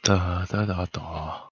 따다다다.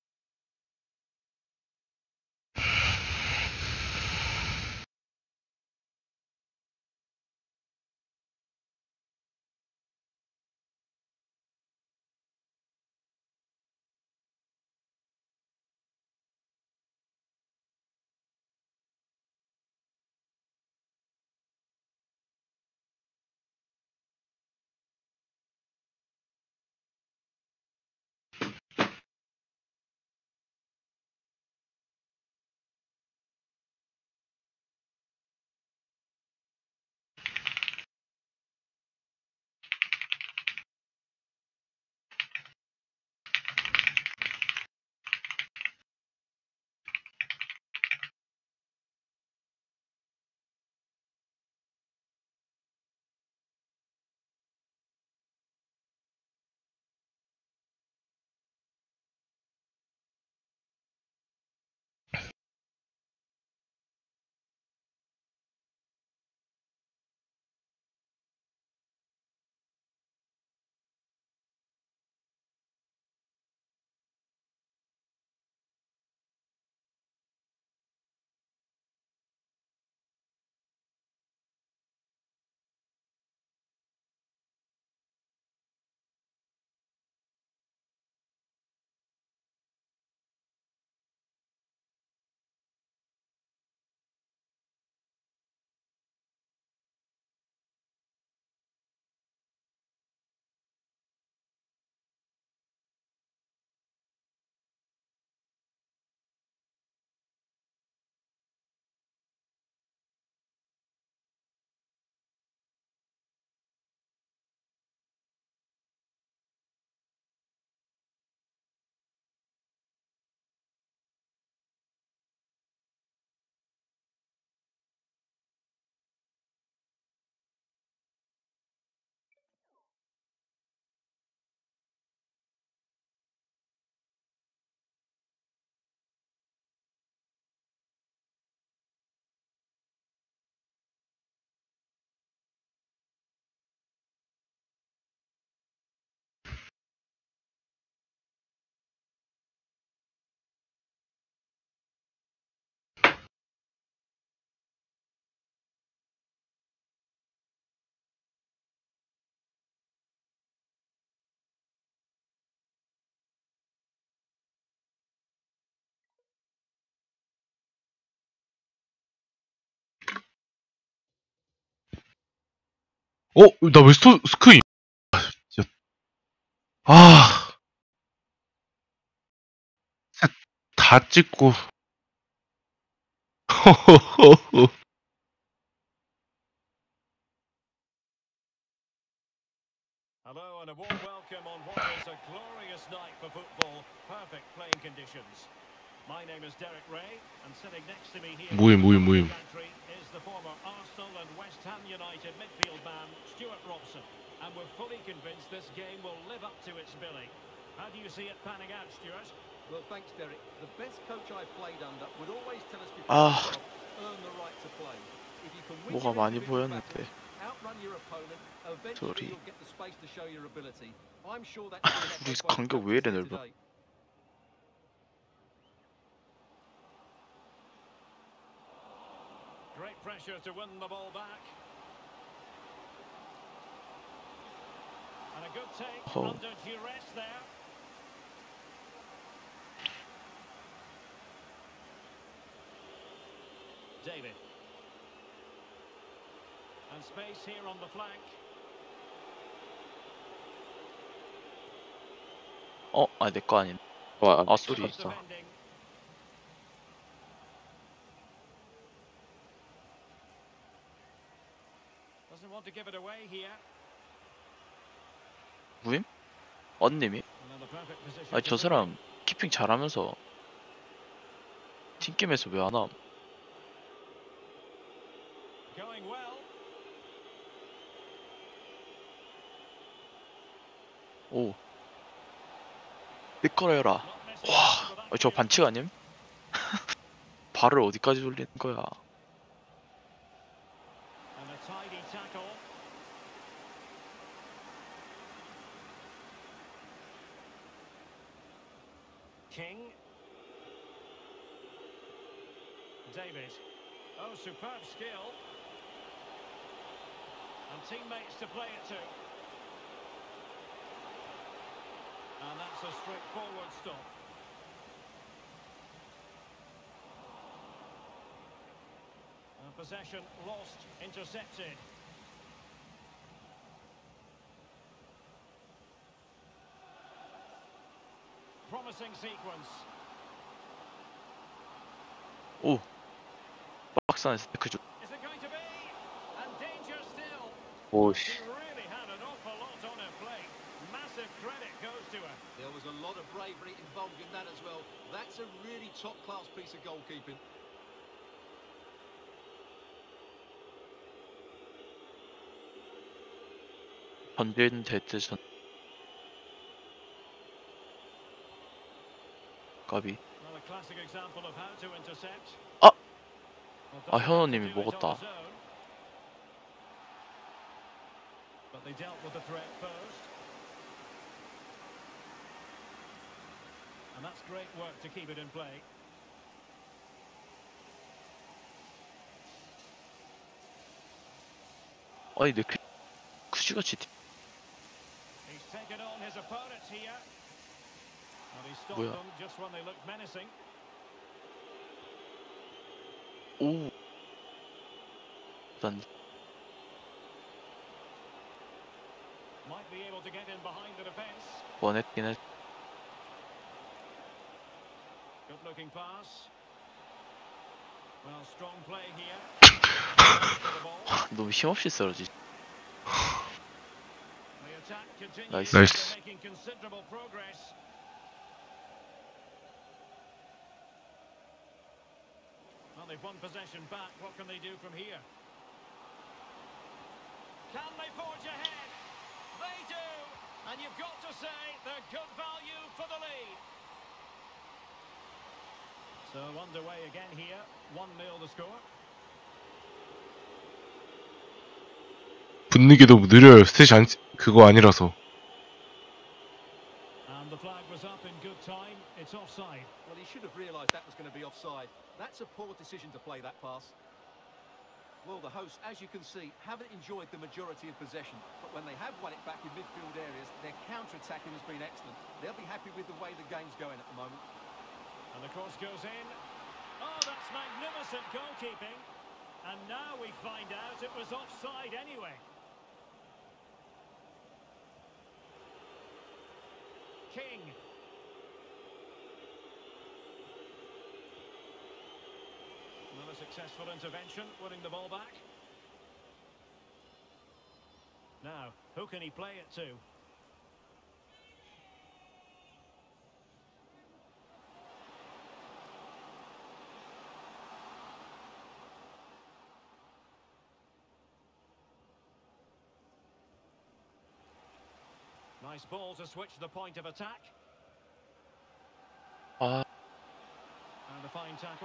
나 왜 스크인? 진짜. 아, 다 찍고. Hello and a warm welcome on what is a glorious night for football. Perfect playing conditions. My name is Derek Ray, and sitting next to me here 모임, 모임, in 모임. the pantry is the former Arsenal and West Ham United midfield man, Stuart Robson. And we're fully convinced this game will live up to its billing. How do you see it panning out, Stuart? Well, thanks, Derek. The best coach I played under would always tell us before 아, the job, earn the right to play. If you can win 뭐가 your 많이 individual 보였는데. battles, outrun your opponent, eventually 소리. you'll get the space to show your ability. I'm sure that's been 우리 echoed by the 간격 왜 practice 이래 here 넓어? today. Great pressure to win the ball back. And a good take Oh. under duress there. David. And space here on the flank. 내 거 아닌. 소리. Excellent defending. Doesn't want to give it away here. 무임? 언님이? And the perfect position 아니, to 저 win 사람 키핑 잘하면서 팀게임에서 왜 안 함? it. Going well. 오. 내 거라 해라. Not missing 와, out with that 저 clearance. 반칙 아님? 발을 어디까지 돌리는 거야? And a tidy tackle. King. David. Oh, superb skill. And teammates to play it to. And that's a straightforward stop. Possession lost, intercepted. Promising sequence. 오. 박스 안에서 태클 줘. Is it going to be? And danger still. 오씨. She really had an awful lot on her plate. Massive credit goes to her. There was a lot of bravery involved in that as well. That's a really top-class piece of goalkeeping. 번진 데트 전. 까비. Well, a classic example of how to intercept. 아! Well, 아, doesn't 현호님이 have to do it 먹었다. on his own. But they dealt with the threat first. And that's great work to keep it in play. 아니 내 쿠시같이 He's taken on his opponents here. And he stopped 뭐야? them just when they looked menacing. 오. 일단 Might be able to get in behind the defence. 원했긴 했. Good looking pass. Well, strong play here. For the ball. 너무 힘없이 쓰러지. The attack continues. Nice. Nice. They're making considerable progress. Well, they've won possession back. What can they do from here? Can they forge ahead? They do. And you've got to say they're good value for the lead. So underway again here. 1-0 the score. 붙는 게 너무 느려요. 스탯이 그거 아니라서. And the flag was up in good time. It's offside. Well, he should have realised that was going to be offside. That's a poor decision to play that pass. Well, the hosts, as you can see, haven't enjoyed the majority of possession. But when they have won it back in midfield areas, their counter-attacking has been excellent. They'll be happy with the way the game's going at the moment. And the cross goes in. Oh, that's magnificent goalkeeping. And now we find out it was offside anyway. King. Another successful intervention, winning the ball back. Now, who can he play it to? Nice ball to switch the point of attack. 아, And a fine tackle.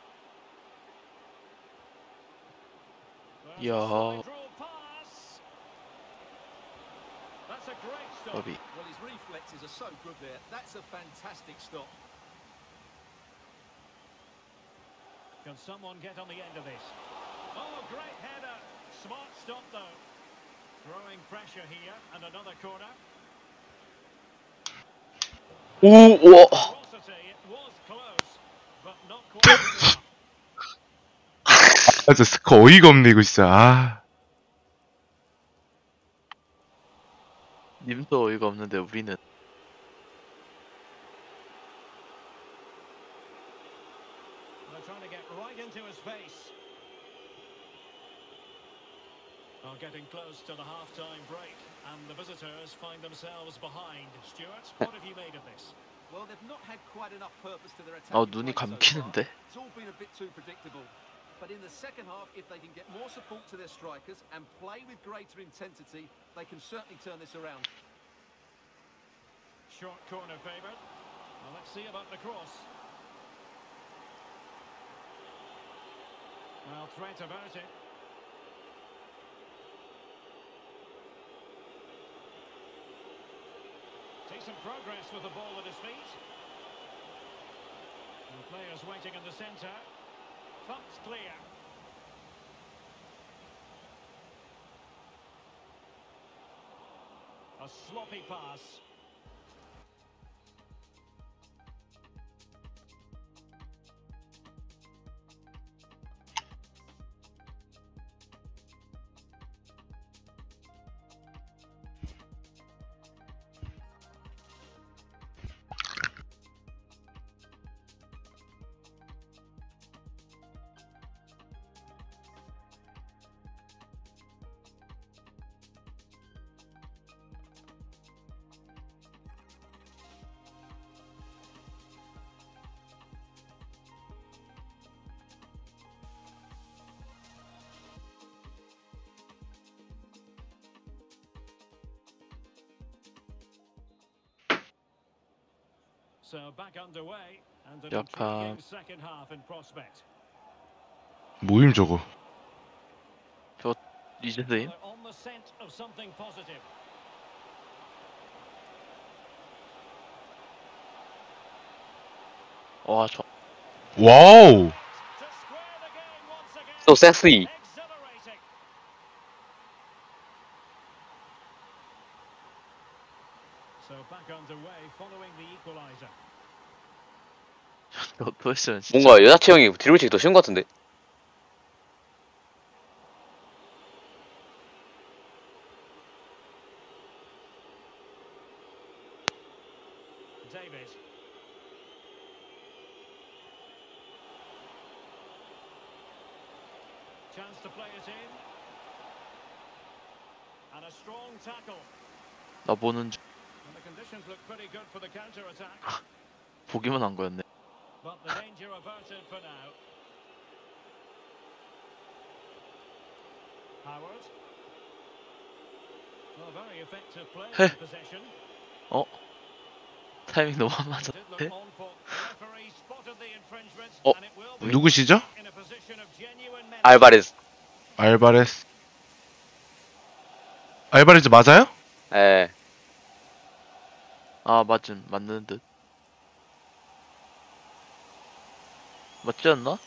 Well, Yeah. slide rule pass. That's a great stop. 까비. Well, his reflexes are so good there. That's a fantastic stop. Can someone get on the end of this? Oh, great header. Smart stop, though. Throwing pressure here, and another corner. 오, 와. Velocity, it was close, but not quite enough. 아, 진짜 스코 어이가 없네, 이거 진짜. 아. 님도 어이가 없는데 우리는 They're trying to get right into his face. Oh, getting close to the half-time break, and the visitors find themselves behind. Stuart, what have you made of this? Well, they've not had quite enough purpose to their attack. 눈이 감기는데. It's all been a bit too predictable. But in the second half, if they can get more support to their strikers and play with greater intensity, they can certainly turn this around. Short corner favoured. Well, let's see about the cross. Well, threat averted. Decent progress with the ball at his feet. players waiting in the centre. Thumped clear. A sloppy pass. So back underway and an 약간 intriguing second half in prospect. 모임 저거. 리젠드인? They're on the scent of something positive. 와, 저 와우. To square the game once again. So sexy. Exhilarating. So back underway following the equaliser. 너 했으면 진짜 뭔가 여자 체형이 드리블치기 더 쉬운 것 같은데. David. Chance to play it in. And a strong tackle. 나 보는 중 And the conditions look pretty good for the counter-attack. 보기만 한 거였네. But the danger averted for now. Howard. Well, very effective play Hey. in possession. 타이밍 너무 안 Did 맞았네. look on for referee spotted the infringement Oh. and it will be 누구시죠? in a position of genuine menace. 알바레스. 알바레스. 알바레스 맞아요? 예. 아, 맞는 듯. 맞지 않나?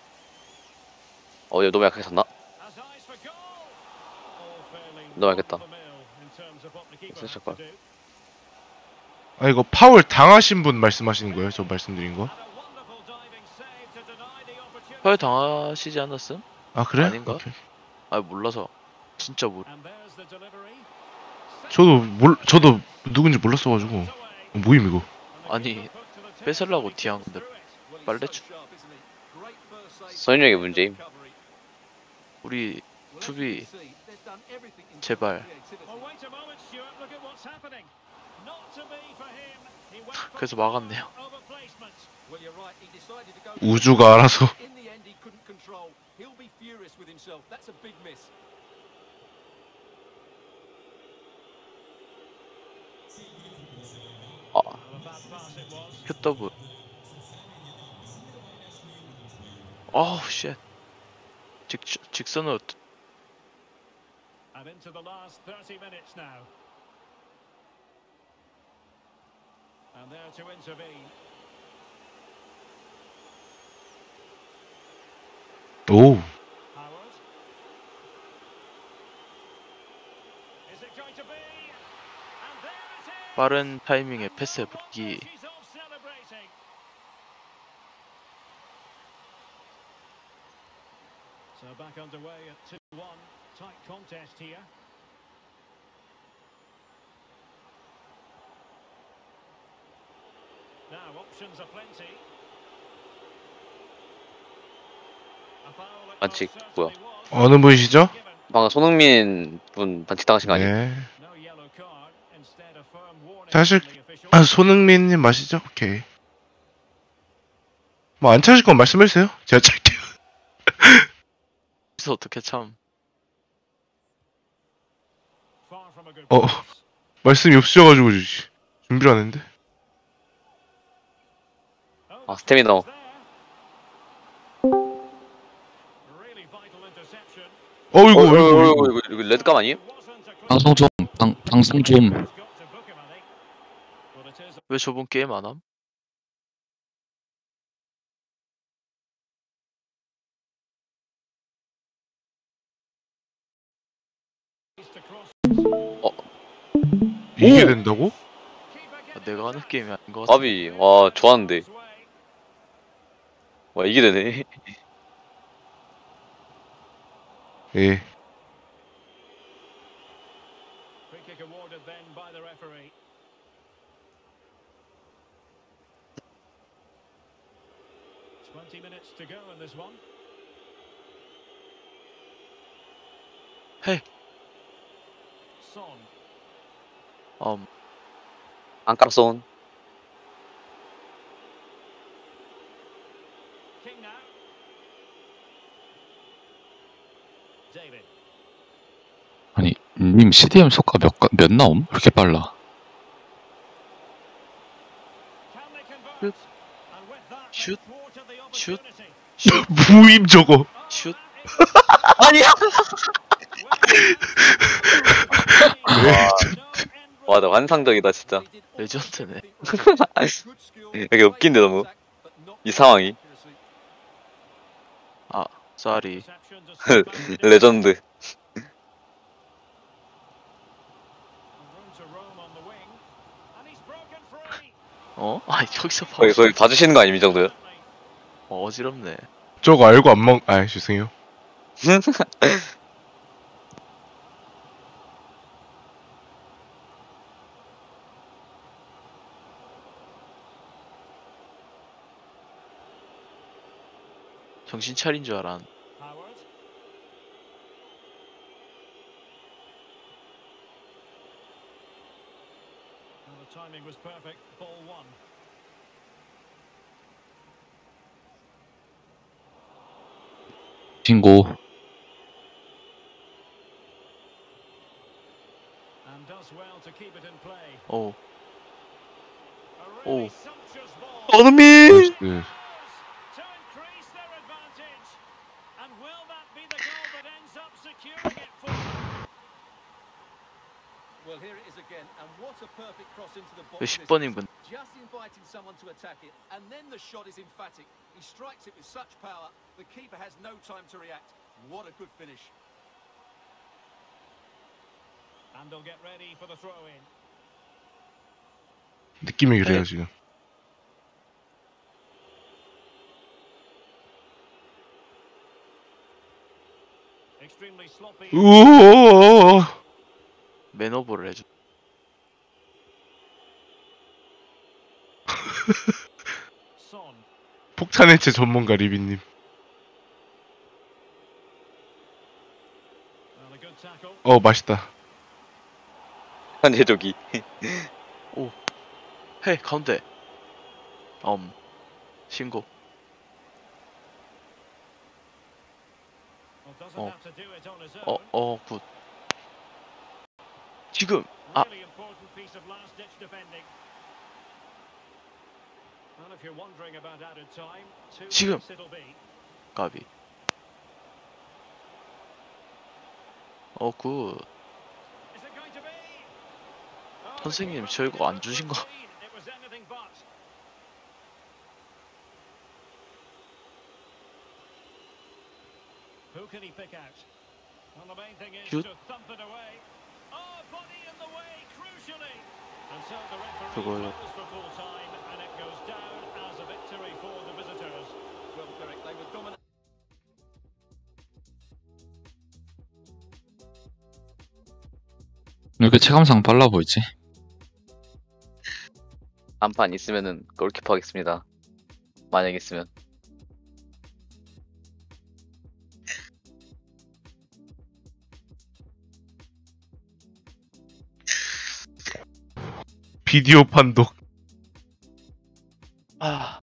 얘 너무 약하게 쳤나? As eyes for goal. All fairly 너무 알겠다. run-of-the-mill in terms of what the keeper 진짜 had to 걸. do. 아 이거 파울 당하신 분 말씀하시는 거예요? 저 말씀드린 거? And a wonderful diving save to deny the opportunity. 펄 당하시지 않았음? 아 그래? 아닌가? 오케이. 아, 몰라서. 진짜 몰라. And there's the delivery. 저도 누군지 몰랐어가지고. 모임 이거. 아니, 뺏으려고 뒤한 건데 빨래 주. 선인력의 문제임. 우리 수비 제발. Oh, wait a moment, Stuart. Look at what's happening. Not to be for him. He went for 그래서 막았네요. over placement. Well, you're right. He decided to go. 우주가 알아서. In the end, he couldn't control. He'll be furious with himself. That's a big miss. Well, a bad pass it was. QW. 어우, 쉣. 직선으로 And into the last 30 minutes now. And there to intervene. 오. Howard. Is it going to be? And there it is. 빠른 타이밍에 패스해보기. She's off celebrating. So back underway at 2-1. Tight contest here. Now options are plenty. A foul it 반칙, most 뭐야. certainly was. 어느 분이시죠? Given. 방금 손흥민 분 반칙 당하신 거 아니에요? 네. No yellow card. Instead a firm warning 사실 from the official. 아 손흥민님 맞으시죠? 오케이. 뭐 안 찾을 건 말씀해주세요. 제가 찾을게요. 그래서 어떻게 참. Far from a good 어. pass. 말씀이 없으셔가지고 준비를 안 했는데. Oh, 아, 스태미너. really vital interception. 이거 레드감 아니에요? Wasn't a clear- 방송 좀 방송 좀 Has got to book him, I think. Well, it is 왜 저분 게임 안 함? 이게 된다고? 아, 내가 하는 게임이 아닌 것 같아. 까비. 와, 좋았는데. 와, 이게 되네. 예. Free kick awarded then by the referee. Twenty minutes to go in this one. Hey. Son. 안 깔았어. King now. David. 아니 님 CDM 속가 몇 나옴? 왜 이렇게 빨라? Can they convert? And with that, they Shoot. thwarted the Shoot. opportunity. 무임 저거. 슛. 아니야! 와, 와, 나 환상적이다, 진짜. 레전드네. 되게 웃긴데, 너무. 이 상황이. 쏘리. 레전드. 어? 아 여기서 봐. 거의 봐주시는 거 아님, 이 정도요? 어지럽네. 저거 알고 안 먹. 아 죄송해요. 정신 차린 줄 알았. Howard. Well, the timing was perfect. Ball one. 신고. And does well to keep it in play. 오. A really Oh. sumptuous ball. 어느미! 네. To increase their advantage. And will that be the goal that ends up securing it for them? Well, here it is again, and what a perfect cross into the box. 왜 this 10번인 is. 분? Just inviting someone to attack it, and then the shot is emphatic. He strikes it with such power, the keeper has no time to react. What a good finish. And they'll get ready for the throw-in. 느낌이 그래요 지금. Extremely sloppy. 우오. 맨오버를 해줘. Son. 폭탄 해체 전문가 리비님. Well, a good tackle. 맛있다. 현재조기. 헤이 가운데. 신고. Well, doesn't Oh. have to do it on his own. 굿. 지금. 아. Really important piece of last-ditch defending. Well, if you're wondering about added time, 2 지금. minutes it'll be. 까비. 굿. Is it going to be? Oh, 선생님, the 저 이거 안 keeper 주신 거. was clean. It was anything but. Who can he pick out? Well, the main thing is Shoot. to thump it away. Oh, body in the way, crucially. And so the referee 저거요. blows for full time, and it goes down as a victory for the visitors. Well, Derek, they were dominant. 왜 이렇게 체감상 빨라 보이지? 한판 있으면은 골키퍼 하겠습니다. 만약 있으면. 비디오 판독. 아.